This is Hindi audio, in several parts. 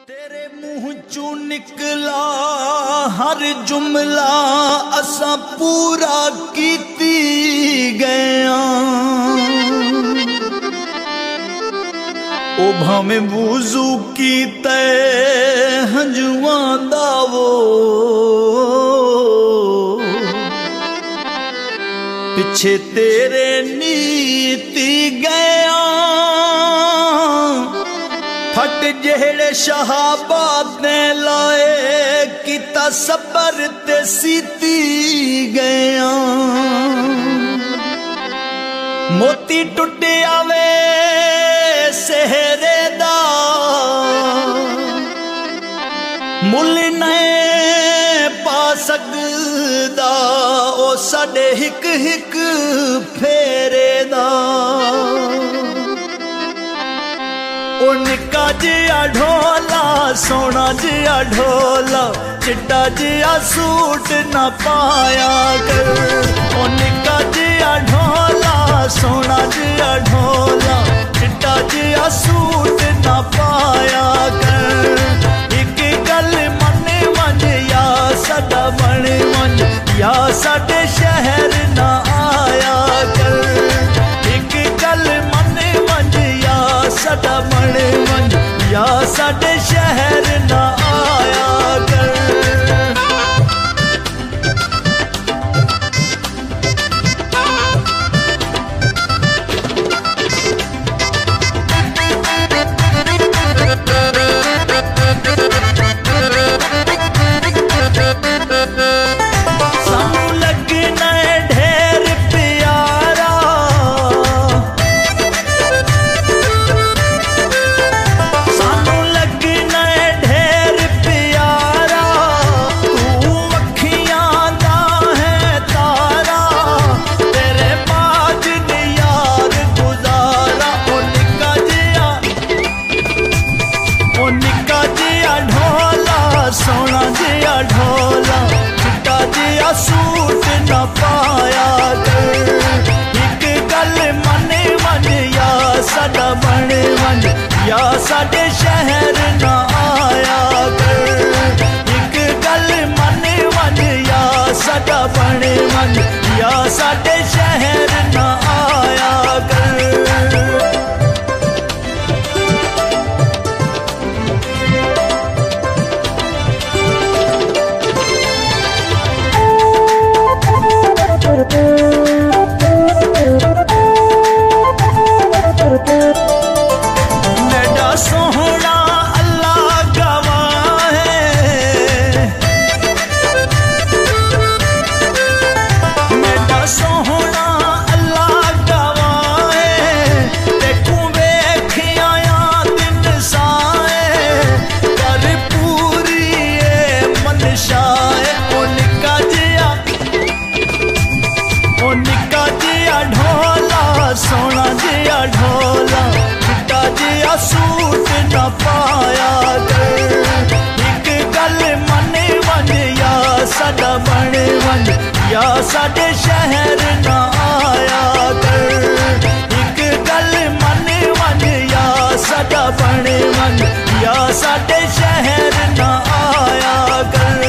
तेरे मुंह चू निकला हर जुमला असा पूरा कीती गया। ओ भावे वुज़ू कीते हंजुआं दा वो पिछे तेरे नीती गया। फट जेड़े शहाबात ने लाए किता सबर ते सीती गया। मोती टुटे आवे सेहरे दा मुल नहीं पा सकदा ओ साडे हिक हिक फेरे दा। ओ निक्का जिया ढोला सोना जिया ढोला चिट्टा जिया सूट न पाया कर। ओ निक्का जिया ढोला सोना जिया ढोला चिट्टा जिया सूट न पाया कर। एक गल मन मन या सदा बन मन या साडे शहर न आया कर। एक गल मन मन या सदा बन मन या साडे शहर न आया कर। सोना जिया ढोला चिट्टा जिया सूट न पाया कर। एक गल मन मन या साडा बन मन या साडे शहर न आया कर। एक गल मन मन या साडा बन मन या साडे शहर न आया कर। मेरा सोहना अल्लाह गवाह है, मेरा सोहना अल्लाह गवाह है। देखूं वेखिया दिन साए कर पूरी मनशाए। ओ निक्का जिया ढोला सोना जिया ढोला चिट्टा जिया सूट न पाया कर। एक गल मन मन या साडा बन मन या साडे शहर न आया कर। एक गल मन मन या साडा बन मन या साडे शहर न आया कर।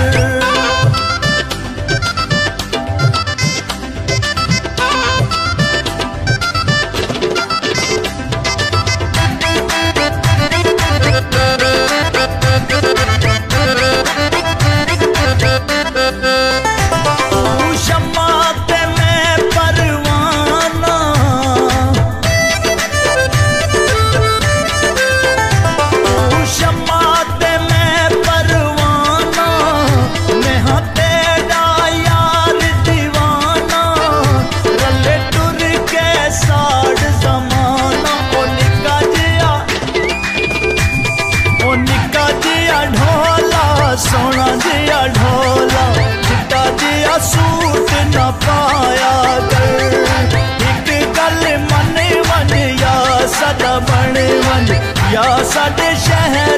सोना जिया ढोला चिट्टा जिया सूट न पाया कर। एक गल मन मन या साडा बन मन या साडे शहर